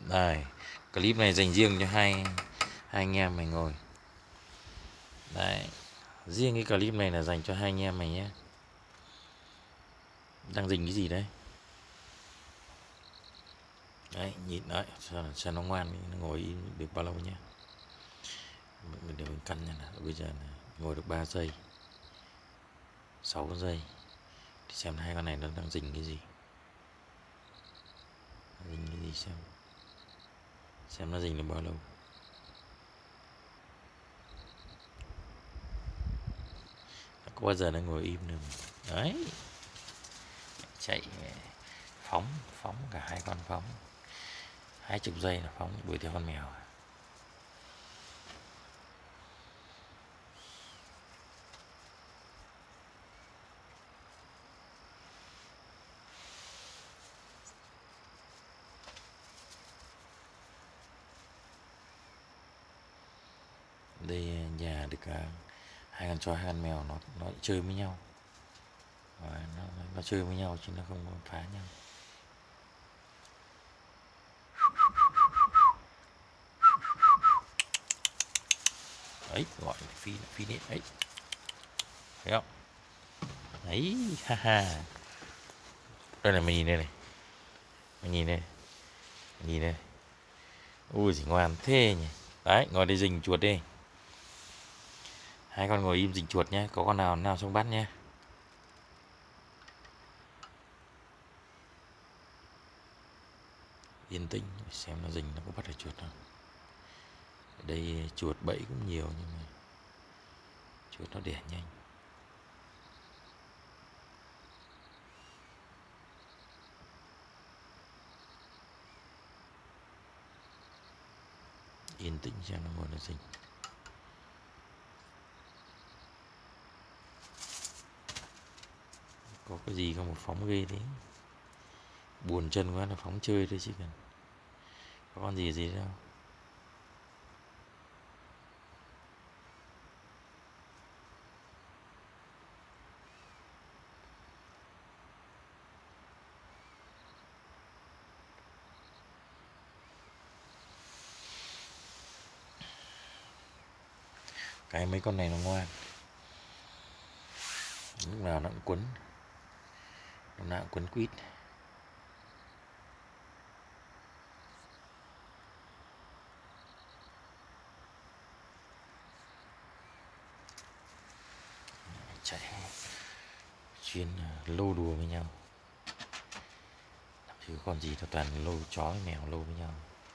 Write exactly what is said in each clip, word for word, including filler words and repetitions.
Đây, clip này dành riêng cho hai hai anh em mày ngồi. Đấy, riêng cái clip này là dành cho hai anh em mày nhé. Đang dình cái gì đấy? Đấy, nhìn đấy, cho, cho nó ngoan, nó ngồi im được bao lâu nhé. Mình để mình căn nha, bây giờ là ngồi được ba giây, sáu giây. Thì xem hai con này nó đang dình cái gì. Dình cái gì xem. Xem nó dình được bao lâu. Có bao giờ nó ngồi im được. Đấy. Chạy phóng, phóng cả hai con phóng. Hai chục giây là phóng đuổi theo con mèo. Đây nhà được cả hai con chó hai con mèo nó nó chơi với nhau. Và nó, nó chơi với nhau chứ nó không phá nhau. Ấy gọi phi phi nết ấy, thấy không? Ấy ha ha. Đây là mình nhìn đây này, mình nhìn đây, mình nhìn đây. Ui gì ngoan thế nhỉ. Đấy, ngồi đây rình chuột đi. Hai con ngồi im rình chuột nhé, có con nào nào xong bắt nhé. Yên tĩnh xem nó rình nó có bắt được chuột không. Ở đây chuột bẫy cũng nhiều nhưng mà chuột nó đẻ nhanh. Yên tĩnh xem nó ngồi nó rình. Có cái gì không một phóng ghê thế. Buồn chân quá là phóng chơi thôi chứ cần. Có con gì gì đâu. Cái mấy con này nó ngoan. Lúc nào nó cũng quấn. Lúc nào cũng quấn quýt. Chạy chuyên lô đùa với nhau. Chứ còn gì là toàn lô chó với mèo lô với nhau.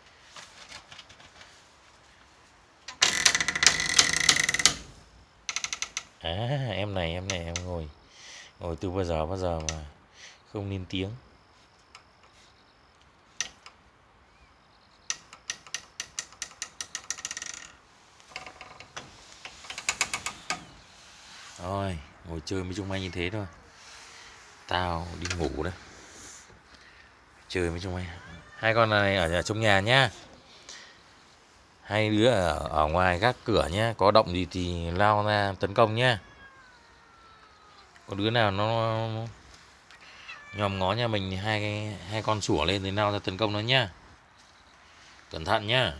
À em này em này em ngồi ngồi từ bao giờ bao giờ mà không lên tiếng. Rồi ngồi chơi với chúng mày như thế thôi. Tao đi ngủ đấy. Chơi với chúng mày. Hai con này ở trong nhà nhá. Hai đứa ở, ở ngoài gác cửa nhá. Có động gì thì lao ra tấn công nhá. Có đứa nào nó nhòm ngó nhà mình hai hai con sủa lên thì lao ra tấn công nó nhá. Cẩn thận nhá.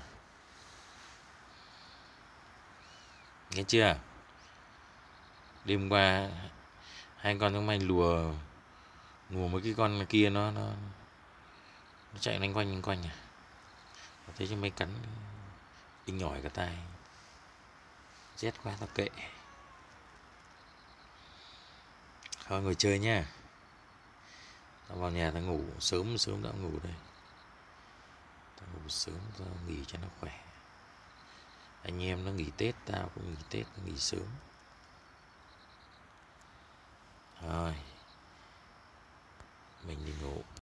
Nghe chưa? Đêm qua hai con chúng mày lùa lùa mấy cái con kia nó nó, nó chạy lanh quanh lanh quanh à. Thế chứ mấy cắn đinh nhỏi cả tai. Rét quá tao kệ. Thôi ngồi chơi nhá. Tao vào nhà tao ngủ sớm sớm tao ngủ đây. Tao ngủ sớm tao nghỉ cho nó khỏe. Anh em nó nghỉ Tết tao cũng nghỉ Tết nó nghỉ sớm. Rồi mình đi ngủ.